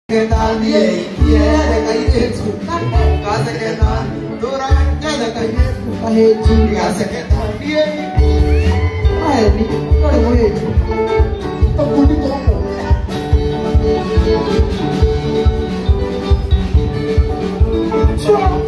Que nadie quiere caer en su casa, hace que nadie durante caer en su casa, hace que nadie. Ay, mi cara muy bien. Está bonito, amor. Chao.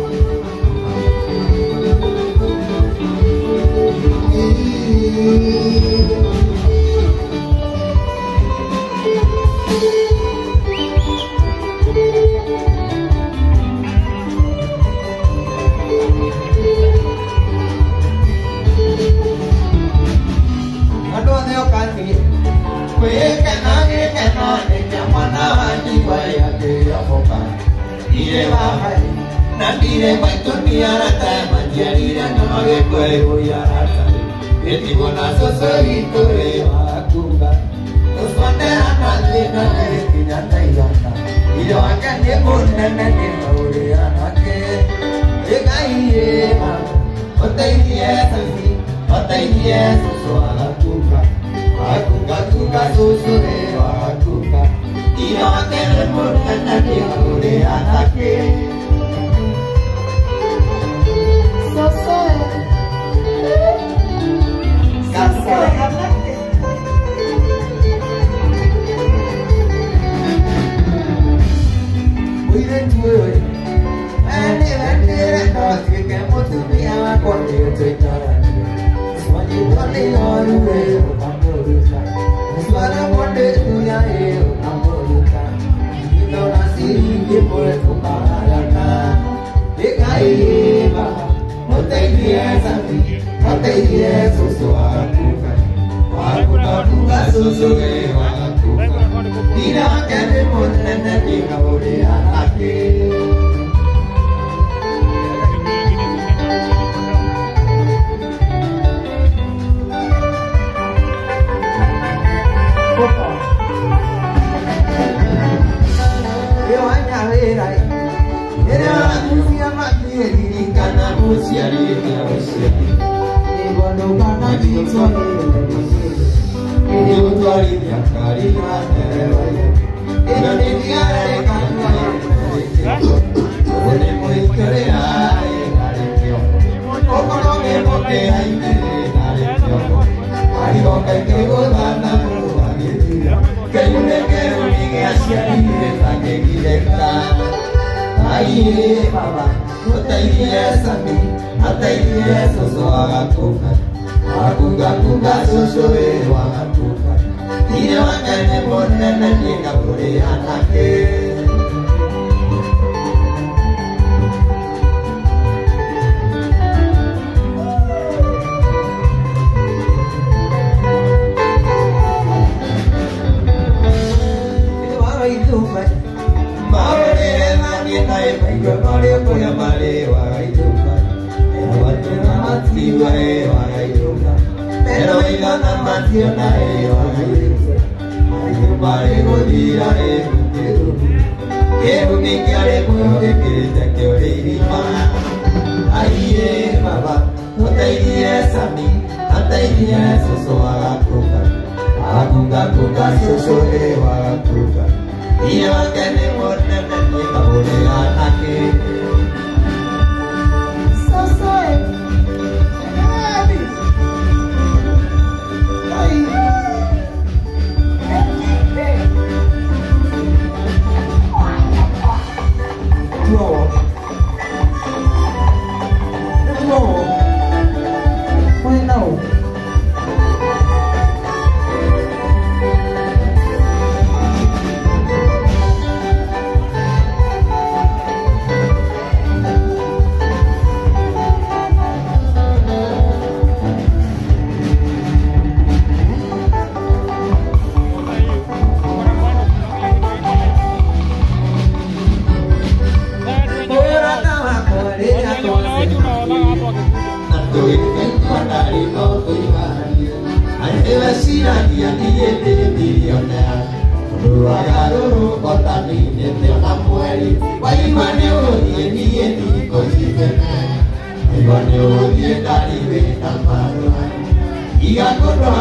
Nandire baitoni arata manjarira namabe kwego yarata eti bona sosorito re akunga oswandera nandina eti nandayana ilo akane bonna nane maure anake egaiye ma otaiye soso akunga akunga soso re akunga ilo akane bonna nane maure anake.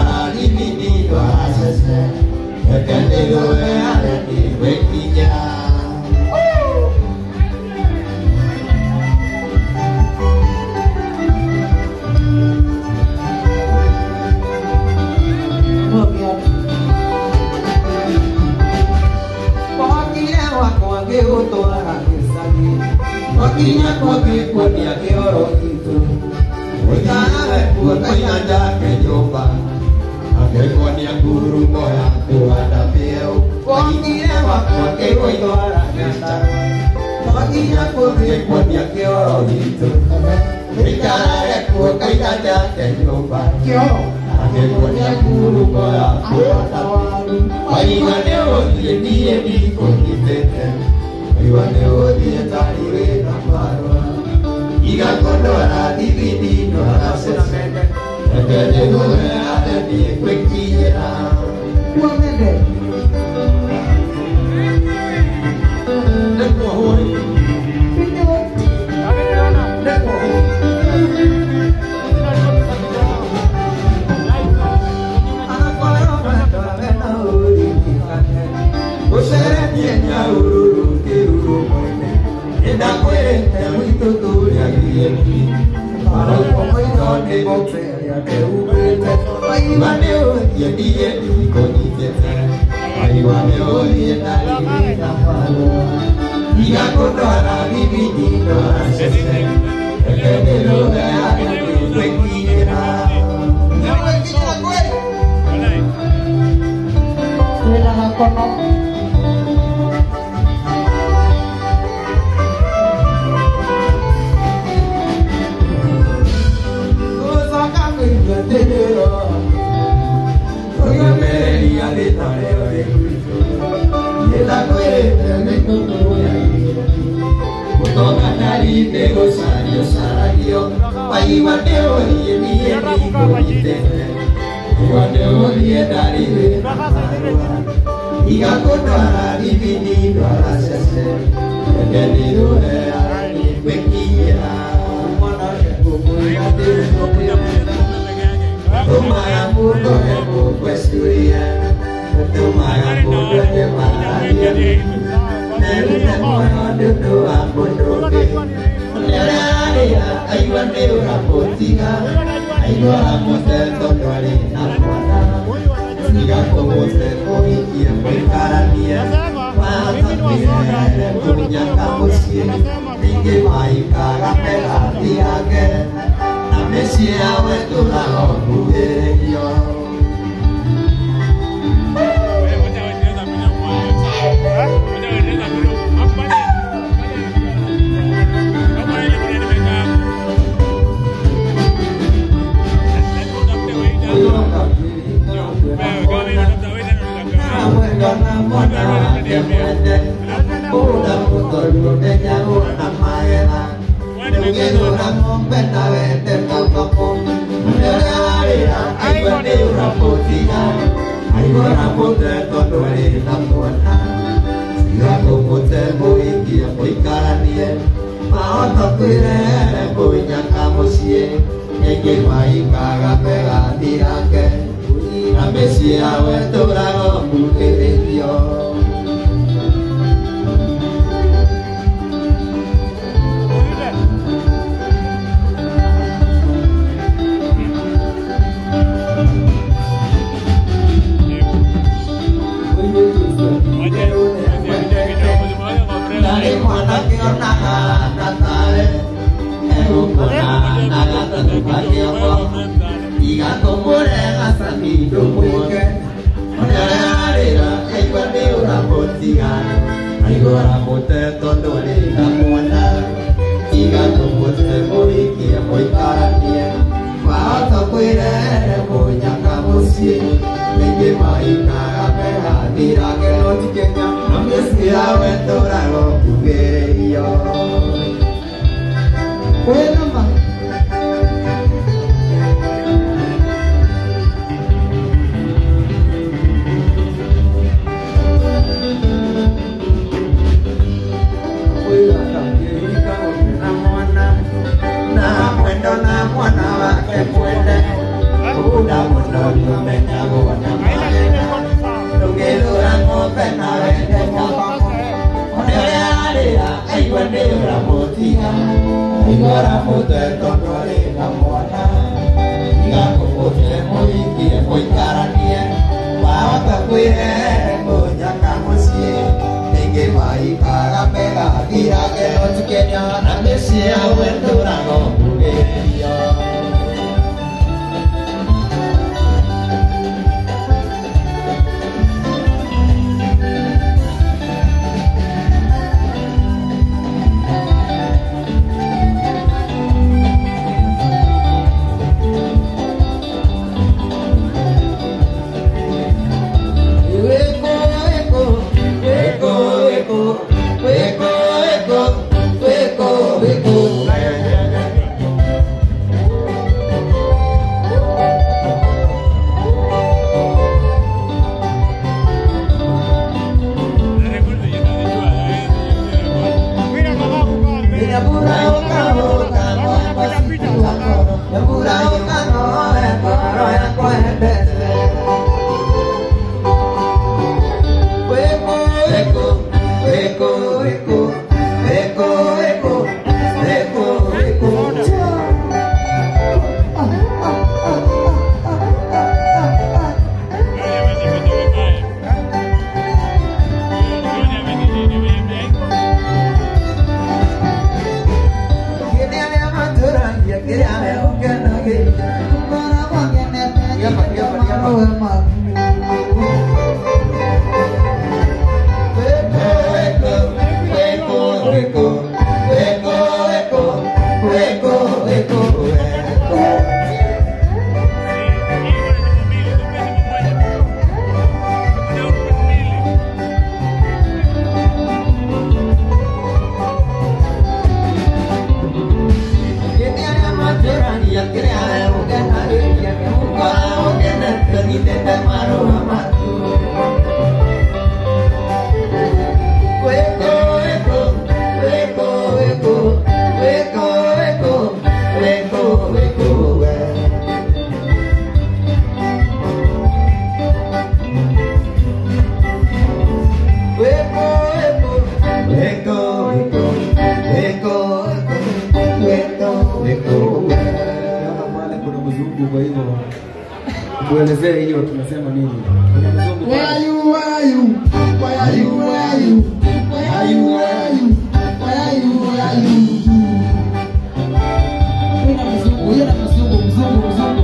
Can't ke utwara gisagi wakinya kwa dia ke oro itu ujawe kwa kanya ke joba ake kwa dia guru moya kuada pieu wakinya kwa ke utwara gisagi wakinya kwa dia ke oro itu ujawe kwa kanya ke joba ake kwa dia guru moya kuada pieu waimane odie di konitete waimane odie tariwe na marwa iga kondora dividi no asese ekede nore ade di kwekira wamende neko hoi neko Nya ururu kiruru moine enda kwete muito tuya giyepi para koito de boxe ya te ubete ai mane o ye die di konitete ai mane o ye dali na palo iga kondora dividi no asese ekede lo de ade kwekira na kwekira kweli wala hakono Para Ira que no te quería na mesia wendo rango bugeria Tuelezee hiyo tunasema nini? Where are you? Where are you? Where are you? Where are you? Where are you? Where are you? Where are you? Where are you? Yuna mzungu.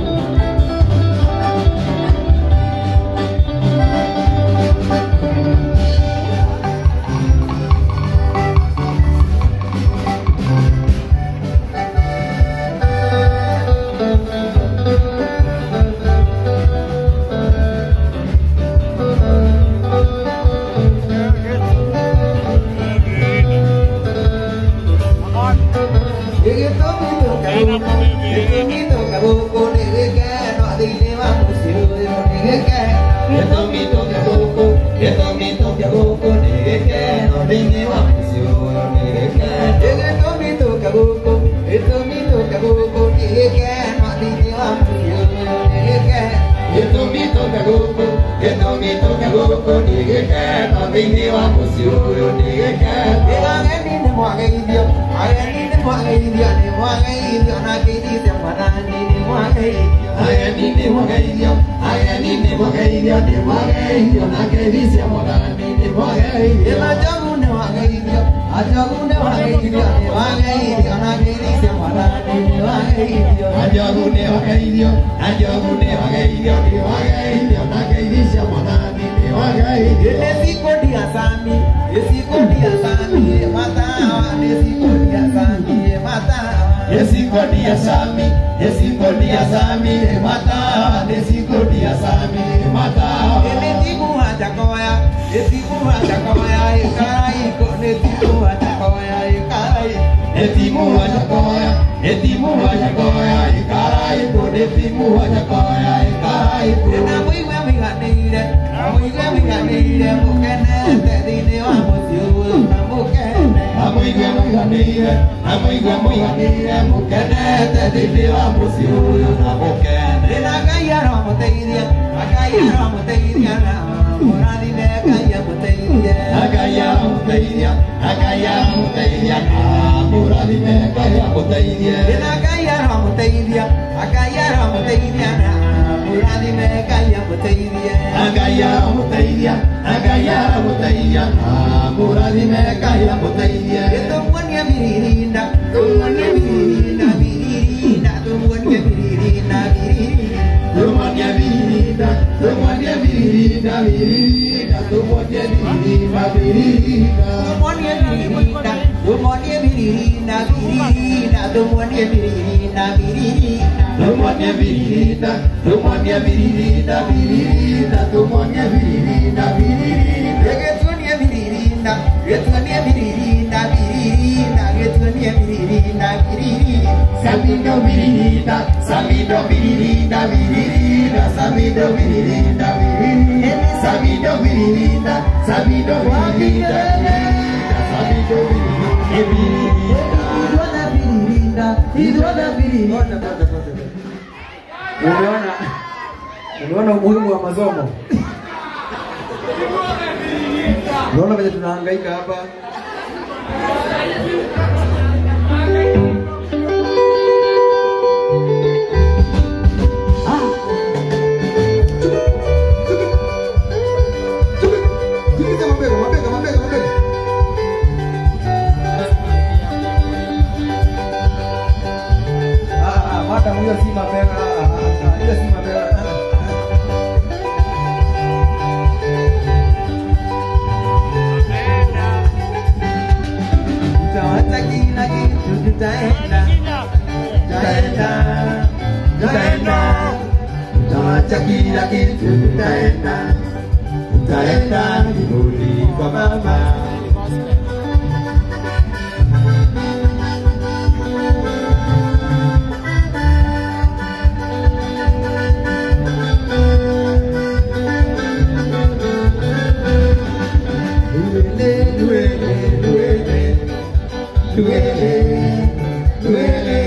Muradime kaya mutaidia. Agaya mutaidia. Agaya mutaidia. Muradime kaya mutaidia. Tumuania biririnda. Tumuania biririnda. Biririnda. Tumuania biririnda. Biririnda. Tumuania biririnda. Tumuania biririnda. Biririnda. Tumuania biririnda. Biririnda. Tumuania biririnda. Tumuania biririnda. Biririnda. Tumuania biririnda. Biririnda. Tumuania biririnda. Tumuania biririnda. Biririnda. Tumuania biririnda. Biririnda. Getuania biririnda. Getuania biririnda. Biririnda. Getuania biririnda. Biririnda. Sabido biririnda. Sabido biririnda. Biririnda. Sabido biririnda. Biririnda. Sabido biririnda. Sabido biririnda. Sabido biririnda. Iduada biririnda. Umeona umuhimu wa masomo? Unaona vile tunahangaika hapa? Mata huyo si mapema. Hiyo si mapema. Tutawacha kila kitu, tutaenda. Tutaenda. Tutaenda. Tutawacha kila kitu, tutaenda. Tutaenda mbinguni kwa Baba. Duele, duele, duele, duele, duele.